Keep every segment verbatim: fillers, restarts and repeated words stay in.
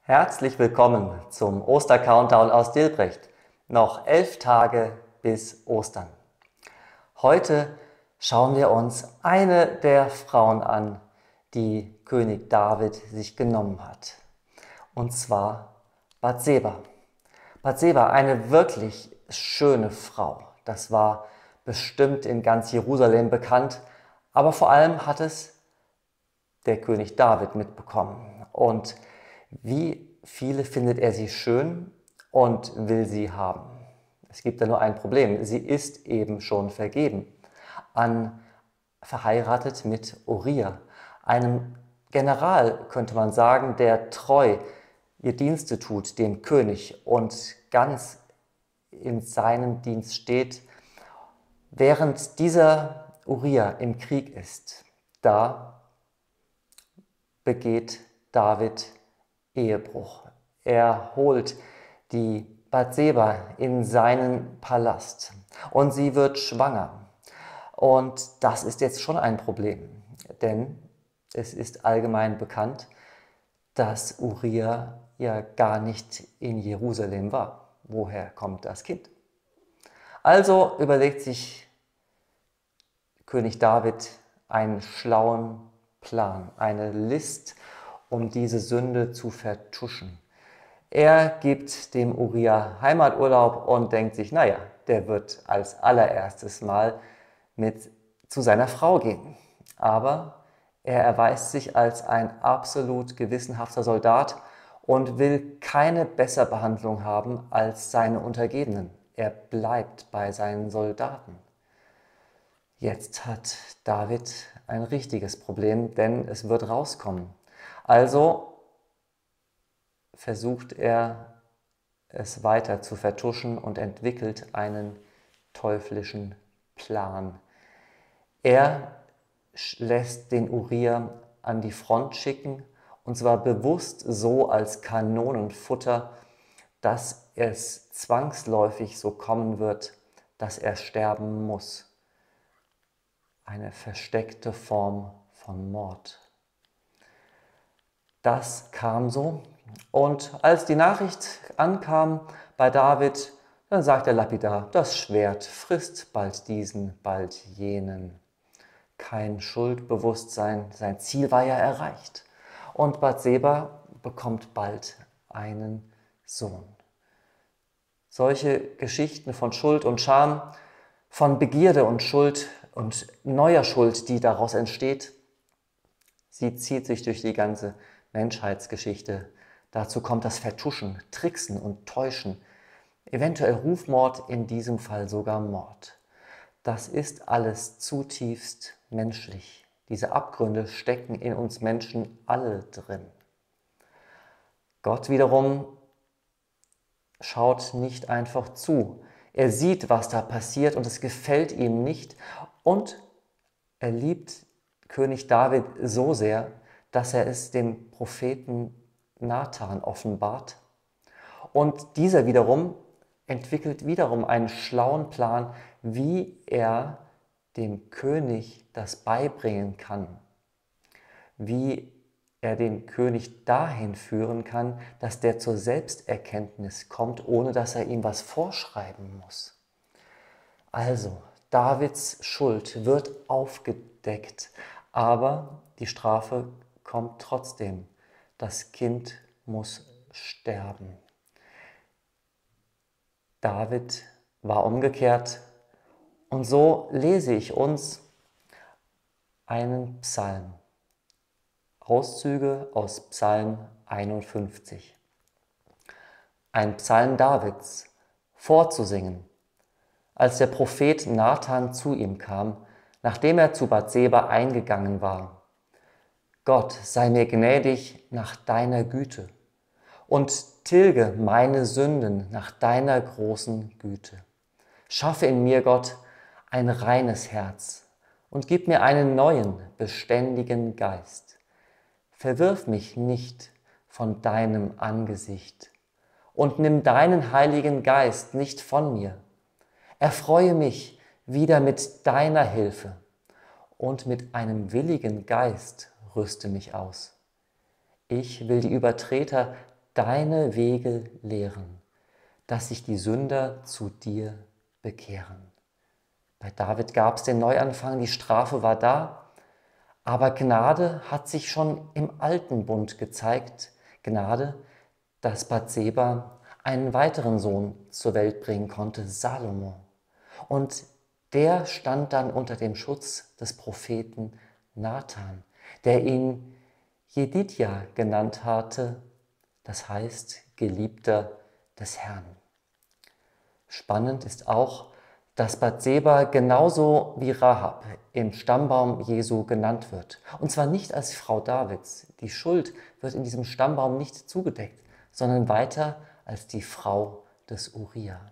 Herzlich willkommen zum Oster-Countdown aus Dilbrecht. Noch elf Tage bis Ostern. Heute schauen wir uns eine der Frauen an, die König David sich genommen hat. Und zwar Bathseba. Bathseba, eine wirklich schöne Frau. Das war bestimmt in ganz Jerusalem bekannt, aber vor allem hat es der König David mitbekommen. Und wie viele findet er sie schön und will sie haben? Es gibt da nur ein Problem. Sie ist eben schon vergeben. An, verheiratet mit Uriah, einem General, könnte man sagen, der treu ihr Dienste tut, dem König, und ganz in seinem Dienst steht. Während dieser Uriah im Krieg ist, da begeht David Ehebruch. Er holt die Bathseba in seinen Palast und sie wird schwanger. Und das ist jetzt schon ein Problem, denn es ist allgemein bekannt, dass Uriah ja gar nicht in Jerusalem war. Woher kommt das Kind? Also überlegt sich König David einen schlauen Plan, eine List, um diese Sünde zu vertuschen. Er gibt dem Uriah Heimaturlaub und denkt sich, naja, der wird als allererstes Mal mit zu seiner Frau gehen. Aber er erweist sich als ein absolut gewissenhafter Soldat und will keine Besserbehandlung haben als seine Untergebenen. Er bleibt bei seinen Soldaten. Jetzt hat David ein richtiges Problem, denn es wird rauskommen. Also versucht er, es weiter zu vertuschen und entwickelt einen teuflischen Plan. Er lässt den Uriah an die Front schicken, und zwar bewusst so als Kanonenfutter, dass es zwangsläufig so kommen wird, dass er sterben muss. Eine versteckte Form von Mord. Das kam so, und als die Nachricht ankam bei David, dann sagt er lapidar, das Schwert frisst bald diesen, bald jenen. Kein Schuldbewusstsein, sein Ziel war ja erreicht. Und Bathseba bekommt bald einen Sohn. Solche Geschichten von Schuld und Scham, von Begierde und Schuld und neuer Schuld, die daraus entsteht, sie zieht sich durch die ganze Menschheitsgeschichte. Dazu kommt das Vertuschen, Tricksen und Täuschen, eventuell Rufmord, in diesem Fall sogar Mord. Das ist alles zutiefst menschlich. Diese Abgründe stecken in uns Menschen alle drin. Gott wiederum schaut nicht einfach zu. Er sieht, was da passiert, und es gefällt ihm nicht. Und er liebt König David so sehr, dass er es dem Propheten Nathan offenbart. Und dieser wiederum entwickelt wiederum einen schlauen Plan, wie er dem König das beibringen kann. Wie er den König dahin führen kann, dass der zur Selbsterkenntnis kommt, ohne dass er ihm was vorschreiben muss. Also, Davids Schuld wird aufgedeckt, aber die Strafe kommt trotzdem. Das Kind muss sterben. David war umgekehrt, und so lese ich uns einen Psalm. Auszüge aus Psalm einundfünfzig. Ein Psalm Davids, vorzusingen, als der Prophet Nathan zu ihm kam, nachdem er zu Bathseba eingegangen war. Gott, sei mir gnädig nach deiner Güte und tilge meine Sünden nach deiner großen Güte. Schaffe in mir, Gott, ein reines Herz und gib mir einen neuen, beständigen Geist. Verwirf mich nicht von deinem Angesicht und nimm deinen Heiligen Geist nicht von mir. Erfreue mich wieder mit deiner Hilfe und mit einem willigen Geist rüste mich aus. Ich will die Übertreter deine Wege lehren, dass sich die Sünder zu dir bekehren. Bei David gab es den Neuanfang, die Strafe war da, aber Gnade hat sich schon im alten Bund gezeigt. Gnade, dass Bathseba einen weiteren Sohn zur Welt bringen konnte, Salomo. Und der stand dann unter dem Schutz des Propheten Nathan, der ihn Jedidja genannt hatte, das heißt Geliebter des Herrn. Spannend ist auch, dass Bathseba genauso wie Rahab im Stammbaum Jesu genannt wird. Und zwar nicht als Frau Davids. Die Schuld wird in diesem Stammbaum nicht zugedeckt, sondern weiter als die Frau des Uria.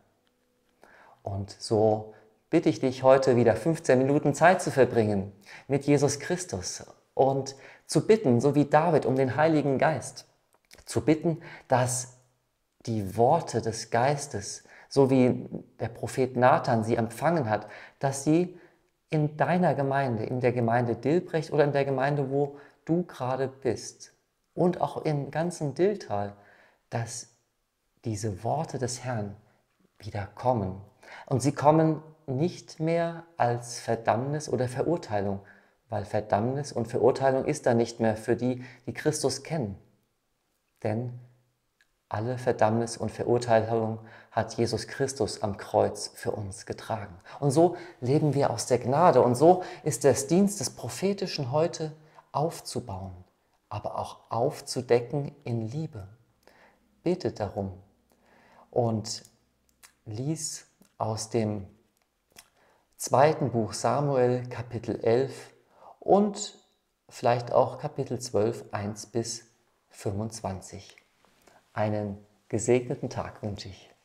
Und so bitte ich dich heute wieder fünfzehn Minuten Zeit zu verbringen mit Jesus Christus und zu bitten, so wie David, um den Heiligen Geist. Zu bitten, dass die Worte des Geistes, so wie der Prophet Nathan sie empfangen hat, dass sie in deiner Gemeinde, in der Gemeinde Dilbrecht oder in der Gemeinde, wo du gerade bist und auch im ganzen Dilltal, dass diese Worte des Herrn wieder kommen. Und sie kommen nicht mehr als Verdammnis oder Verurteilung, weil Verdammnis und Verurteilung ist da nicht mehr für die, die Christus kennen. Denn alle Verdammnis und Verurteilung hat Jesus Christus am Kreuz für uns getragen. Und so leben wir aus der Gnade. Und so ist der Dienst des Prophetischen heute aufzubauen, aber auch aufzudecken in Liebe. Betet darum und lies aus dem zweiten Buch Samuel, Kapitel elf und vielleicht auch Kapitel zwölf, eins bis fünfundzwanzig. Einen gesegneten Tag wünsche ich.